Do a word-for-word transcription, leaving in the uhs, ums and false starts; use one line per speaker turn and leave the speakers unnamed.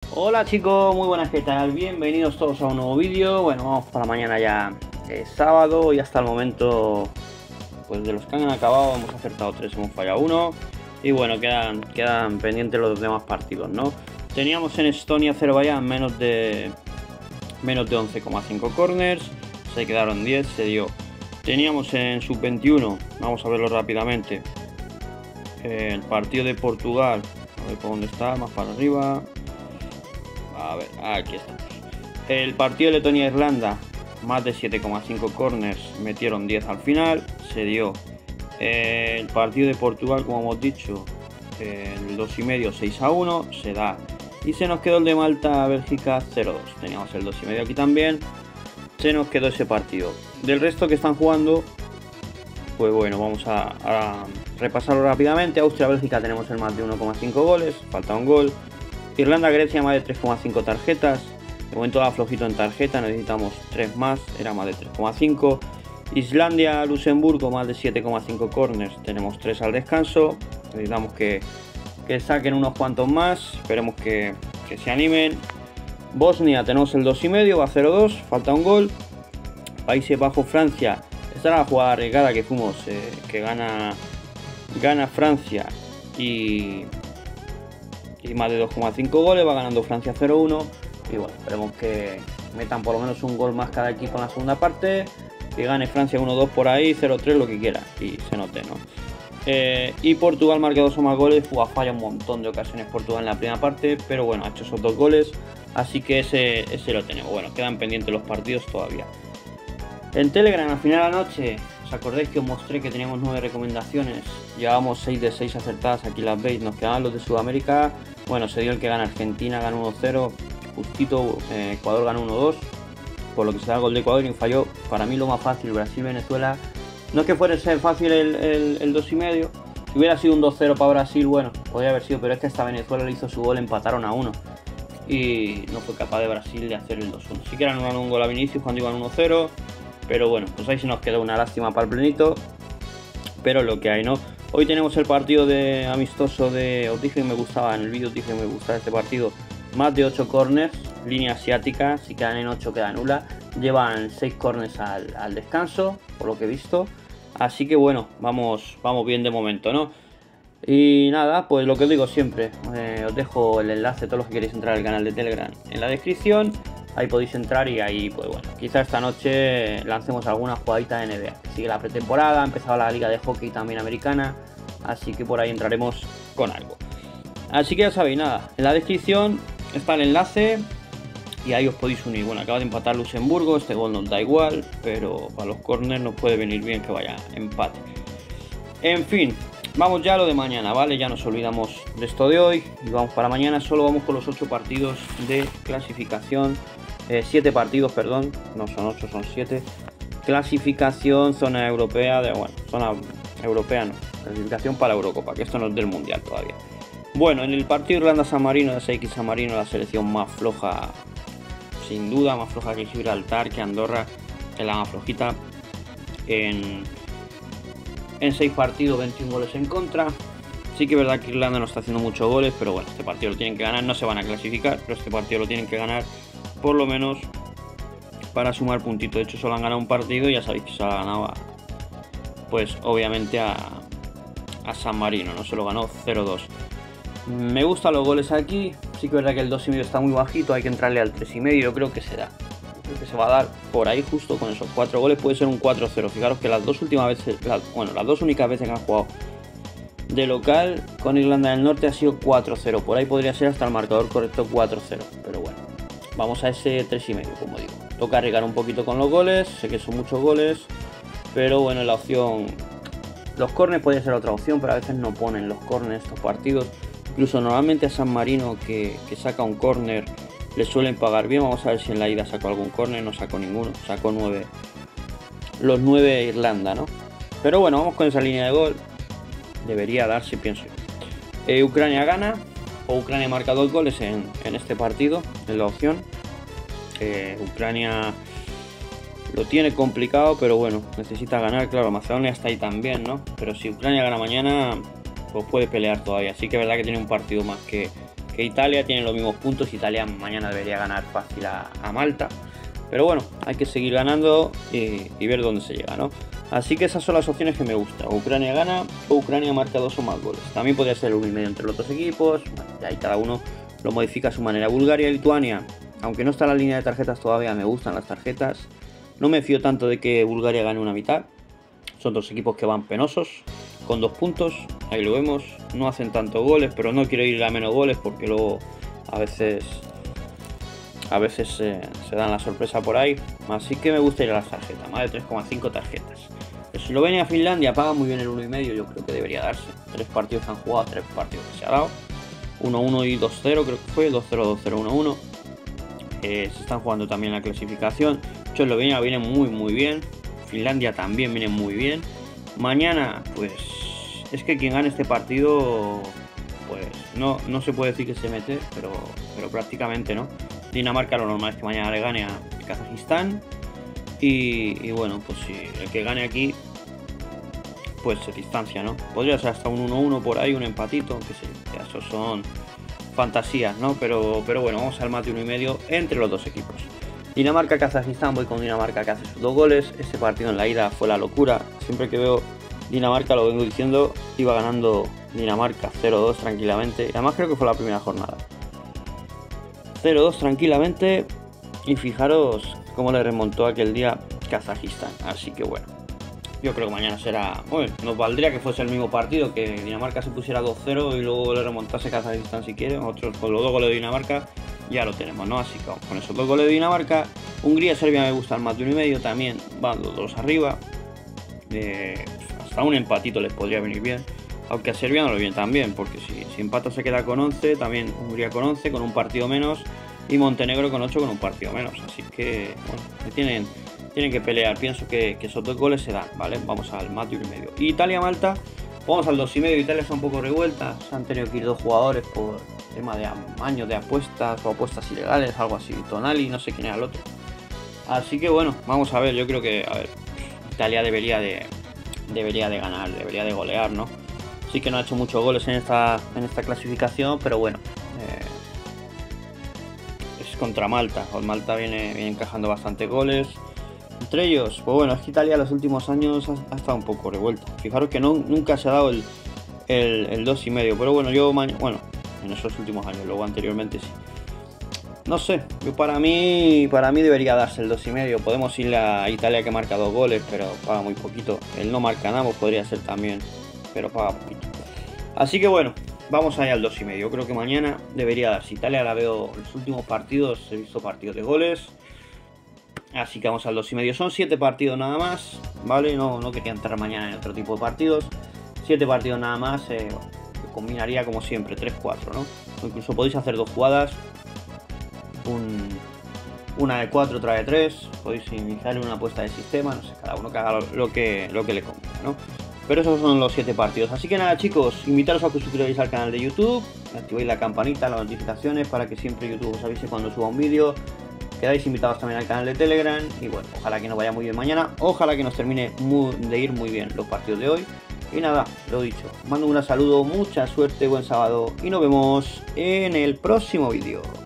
Hola chicos, muy buenas, ¿qué tal? Bienvenidos todos a un nuevo vídeo. Bueno, vamos para mañana ya, es sábado, y hasta el momento, pues de los que han acabado hemos acertado tres, hemos fallado uno. Y bueno, quedan, quedan pendientes los demás partidos, ¿no? Teníamos en Estonia, Azerbaiyán menos de menos de once coma cinco corners, se quedaron diez, se dio. Teníamos en sub veintiuno, vamos a verlo rápidamente, el partido de Portugal, a ver por dónde está, más para arriba. A ver, aquí estamos. El partido de Letonia-Irlanda, más de siete coma cinco corners, metieron diez al final, se dio. El partido de Portugal, como hemos dicho, el dos y medio, seis a uno, se da. Y se nos quedó el de Malta-Bélgica cero dos. Teníamos el dos y medio aquí también. Se nos quedó ese partido. Del resto que están jugando, pues bueno, vamos a, a repasarlo rápidamente. Austria-Bélgica tenemos el más de uno coma cinco goles, falta un gol. Irlanda-Grecia más de tres coma cinco tarjetas. De momento va flojito en tarjeta, necesitamos tres más, era más de tres coma cinco. Islandia-Luxemburgo más de siete coma cinco corners, tenemos tres al descanso. Necesitamos que, que saquen unos cuantos más, esperemos que, que se animen. Bosnia tenemos el dos y medio, va cero dos, falta un gol. Países Bajos-Francia, esta era la jugada arriesgada que fuimos, eh, que gana, gana Francia y... y más de dos coma cinco goles, va ganando Francia cero uno. Y bueno, esperemos que metan por lo menos un gol más cada equipo en la segunda parte, que gane Francia uno dos por ahí, cero tres, lo que quiera, y se note, ¿no? Eh, y Portugal marca dos o más goles, fue a falla un montón de ocasiones Portugal en la primera parte, pero bueno, ha hecho esos dos goles, así que ese, ese lo tenemos. Bueno, quedan pendientes los partidos todavía. En Telegram, al final de la noche, ¿os acordáis que os mostré que teníamos nueve recomendaciones? Llevábamos seis de seis acertadas, aquí las veis, nos quedaban los de Sudamérica. Bueno, se dio el que gana Argentina, ganó uno cero, justito, eh, Ecuador ganó uno dos, por lo que se da el gol de Ecuador y falló. Para mí lo más fácil, Brasil-Venezuela. No es que fuera ser fácil el, el, el dos y medio, si hubiera sido un dos cero para Brasil, bueno, podría haber sido, pero es que hasta Venezuela le hizo su gol, empataron a uno. Y no fue capaz de Brasil de hacer el dos uno. Sí que eran un gol a Vinicius cuando iban uno cero. Pero bueno, pues ahí se nos quedó una lástima para el plenito. Pero lo que hay, ¿no? Hoy tenemos el partido de amistoso de... Os dije que me gustaba, en el vídeo os dije que me gustaba este partido. Más de ocho corners, línea asiática. Si quedan en ocho queda nula. Llevan seis corners al, al descanso, por lo que he visto. Así que bueno, vamos, vamos bien de momento, ¿no? Y nada, pues lo que os digo siempre. Eh, os dejo el enlace, todos los que queréis entrar al canal de Telegram, en la descripción. Ahí podéis entrar y ahí, pues bueno, quizá esta noche lancemos alguna jugadita de N B A. Sigue la pretemporada, ha empezado la liga de hockey también americana, así que por ahí entraremos con algo. Así que ya sabéis, nada, en la descripción está el enlace y ahí os podéis unir. Bueno, acaba de empatar Luxemburgo, este gol nos da igual, pero para los corners nos puede venir bien que vaya empate. En fin, vamos ya a lo de mañana, ¿vale? Ya nos olvidamos de esto de hoy y vamos para mañana. Solo vamos con los ocho partidos de clasificación. Eh, siete partidos, perdón, no son ocho, son siete. Clasificación, zona europea, de, bueno, zona europea no, clasificación para la Eurocopa, que esto no es del Mundial todavía. Bueno, en el partido Irlanda-San Marino, de S X San Marino, la selección más floja, sin duda, más floja que Gibraltar, que Andorra, que la más flojita. En, en seis partidos, veintiún goles en contra. Sí que es verdad que Irlanda no está haciendo muchos goles, pero bueno, este partido lo tienen que ganar, no se van a clasificar, pero este partido lo tienen que ganar por lo menos para sumar puntitos. De hecho solo han ganado un partido y ya sabéis que se ha ganado, pues obviamente a, a San Marino, no se lo ganó cero dos. Me gustan los goles aquí, sí que es verdad que el dos y medio está muy bajito, hay que entrarle al tres y medio, yo creo que se da. Yo creo que se va a dar por ahí justo con esos cuatro goles, puede ser un cuatro cero. Fijaros que las dos últimas veces, las, bueno, las dos únicas veces que han jugado de local con Irlanda del Norte ha sido cuatro cero, por ahí podría ser hasta el marcador correcto cuatro cero, pero bueno. Vamos a ese tres y medio, como digo. Toca arriesgar un poquito con los goles. Sé que son muchos goles, pero bueno, la opción... Los corners puede ser otra opción, pero a veces no ponen los corners estos partidos. Incluso normalmente a San Marino, que, que saca un corner, le suelen pagar bien. Vamos a ver si en la ida sacó algún corner. No sacó ninguno. Sacó nueve. Los nueve Irlanda, ¿no? Pero bueno, vamos con esa línea de gol. Debería darse, pienso yo. Eh, Ucrania gana. O Ucrania marca dos goles en, en este partido, en la opción. Eh, Ucrania lo tiene complicado, pero bueno, necesita ganar. Claro, Macedonia está ahí también, ¿no? Pero si Ucrania gana mañana, pues puede pelear todavía. Sí que es verdad que tiene un partido más que, que Italia, tienen los mismos puntos. Italia mañana debería ganar fácil a, a Malta. Pero bueno, hay que seguir ganando y, y ver dónde se llega, ¿no? Así que esas son las opciones que me gustan. Ucrania gana o Ucrania marca dos o más goles. También podría ser uno y medio entre los dos equipos. Bueno, y ahí cada uno lo modifica a su manera. Bulgaria y Lituania, aunque no está en la línea de tarjetas todavía, me gustan las tarjetas. No me fío tanto de que Bulgaria gane una mitad. Son dos equipos que van penosos, con dos puntos. Ahí lo vemos. No hacen tantos goles, pero no quiero ir a menos goles porque luego a veces... A veces eh, se dan la sorpresa por ahí. Así que me gusta ir a las tarjetas. Más de tres coma cinco tarjetas. Eslovenia, Finlandia paga muy bien el uno y medio. Yo creo que debería darse. Tres partidos que han jugado, tres partidos que se ha dado. uno uno y dos cero creo que fue. dos cero, dos cero, uno uno. Eh, se están jugando también la clasificación. Eslovenia viene muy muy bien. Finlandia también viene muy bien. Mañana pues es que quien gane este partido pues no, no se puede decir que se mete. Pero, pero prácticamente no. Dinamarca lo normal es que mañana le gane a Kazajistán y, y bueno, pues si el que gane aquí pues se distancia, ¿no? Podría ser hasta un uno uno por ahí, un empatito, que sé, ya eso son fantasías, ¿no? Pero, pero bueno, vamos al más de uno y medio entre los dos equipos. Dinamarca-Kazajistán, voy con Dinamarca que hace sus dos goles. Este partido en la ida fue la locura. Siempre que veo Dinamarca, lo vengo diciendo, iba ganando Dinamarca cero dos tranquilamente. Y además creo que fue la primera jornada. cero dos tranquilamente y fijaros cómo le remontó aquel día Kazajistán. Así que bueno, yo creo que mañana será... Bueno, nos valdría que fuese el mismo partido, que Dinamarca se pusiera dos cero y luego le remontase Kazajistán si quiere. Nosotros con los dos goles de Dinamarca ya lo tenemos, ¿no? Así que vamos con esos dos goles de Dinamarca. Hungría, Serbia me gustan más de uno y medio, también van los dos arriba. Eh, hasta un empatito les podría venir bien. Aunque a Serbia no le viene tan bien, porque si, si empata se queda con once, también Hungría con once, con un partido menos, y Montenegro con ocho con un partido menos. Así que, bueno, tienen, tienen que pelear. Pienso que, que esos dos goles se dan, ¿vale? Vamos al más de uno y medio. Italia-Malta, vamos al dos y medio. Italia está un poco revuelta, se han tenido que ir dos jugadores por tema de años de apuestas o apuestas ilegales, algo así. Tonali, no sé quién era el otro. Así que, bueno, vamos a ver. Yo creo que, a ver, Italia debería de, debería de ganar, debería de golear, ¿no? Sí que no ha hecho muchos goles en esta, en esta clasificación, pero bueno, eh, es contra Malta. Malta viene, viene encajando bastantes goles. Entre ellos, pues bueno, es que Italia en los últimos años ha, ha estado un poco revuelta. Fijaros que no, nunca se ha dado el, el, el dos y medio, pero bueno, yo, bueno, en esos últimos años, luego anteriormente sí. No sé, yo para mí, para mí debería darse el dos y medio. Podemos ir a Italia que marca dos goles, pero paga muy poquito. El no marca nada, podría ser también, pero paga poquito. Así que bueno, vamos allá al dos y medio. Yo creo que mañana debería darse. Italia la veo en los últimos partidos, he visto partidos de goles. Así que vamos al dos y medio. Son siete partidos nada más, ¿vale? No, no quería entrar mañana en otro tipo de partidos. siete partidos nada más, eh, combinaría como siempre, tres cuatro, ¿no? O incluso podéis hacer dos jugadas. Un, una de cuatro, otra de tres. Podéis iniciar una apuesta de sistema, no sé, cada uno que haga lo que, lo que le convenga, ¿no? Pero esos son los siete partidos. Así que nada, chicos, invitaros a que os suscribáis al canal de YouTube, activéis la campanita, las notificaciones para que siempre YouTube os avise cuando suba un vídeo. Quedáis invitados también al canal de Telegram. Y bueno, ojalá que nos vaya muy bien mañana. Ojalá que nos termine muy, de ir muy bien los partidos de hoy. Y nada, lo dicho, os mando un gran saludo, mucha suerte, buen sábado y nos vemos en el próximo vídeo.